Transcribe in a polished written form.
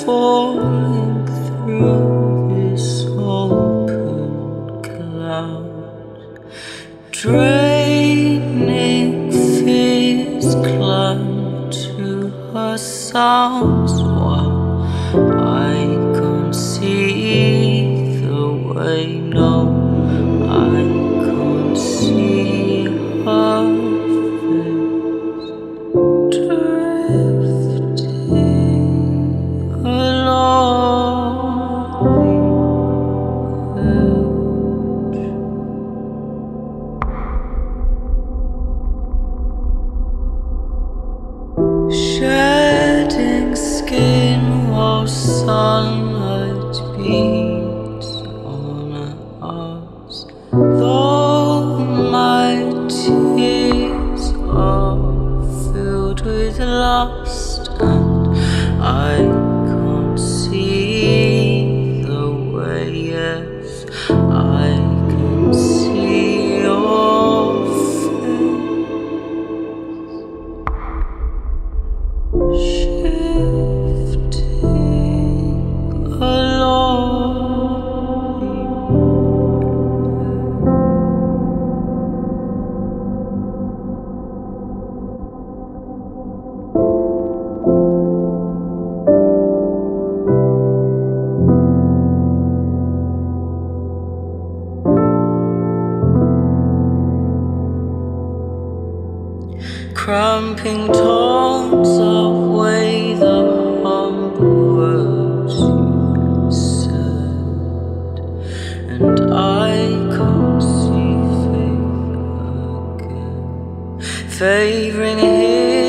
falling through this open cloud, draining fears clung to her sounds, while I can't see the way. No, I can't see her face, drifting along the edge, shedding skin while sunlight beats on us. Though my tears are filled with lust, and I can't see the way. Yes, I can see your face, shifting along cramping tones outweigh the humble words you said, and I can't see faith again, favoring his